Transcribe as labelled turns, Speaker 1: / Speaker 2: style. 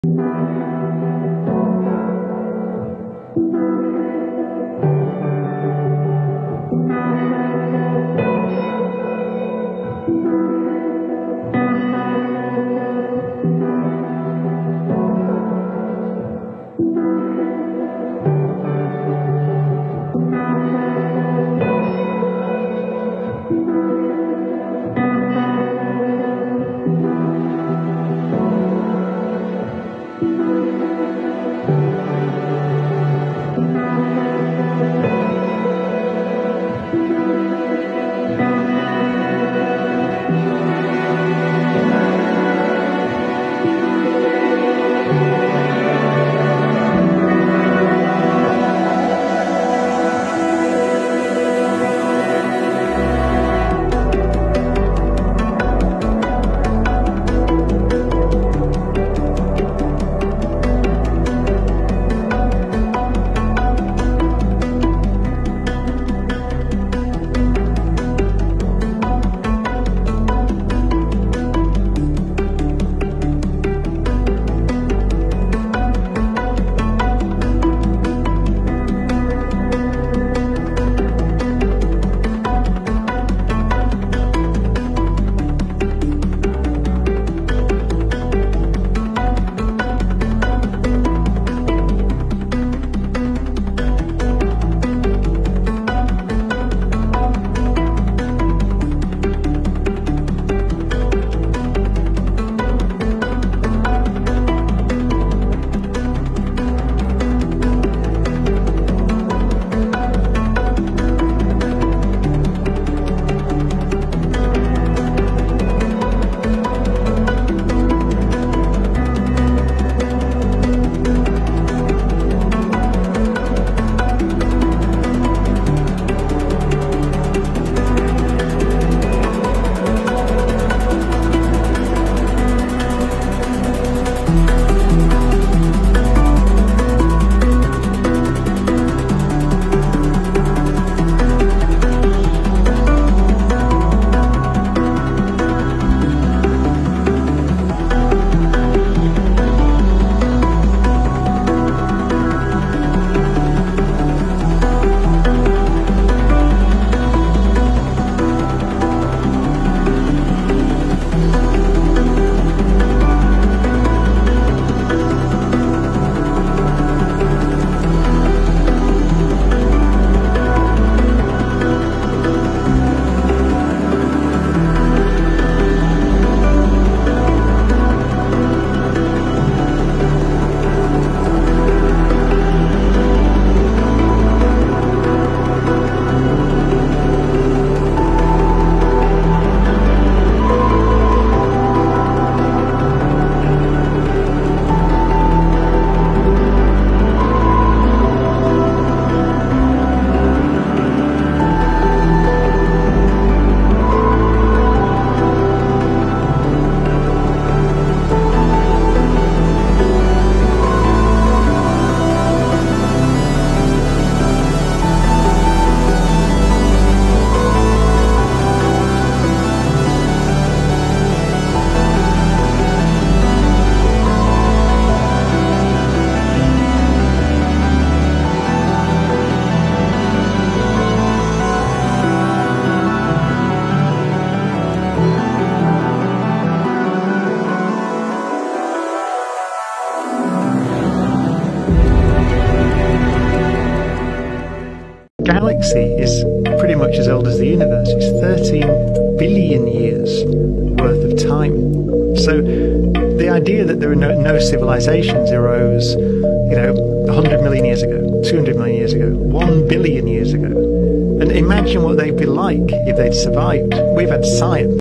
Speaker 1: galaxy is pretty much as old as the universe. It's 13 billion years worth of time. So the idea that there are no civilizations arose, 100 million years ago, 200 million years ago, 1 billion years ago. And imagine what they'd be like if they'd survived. We've had science.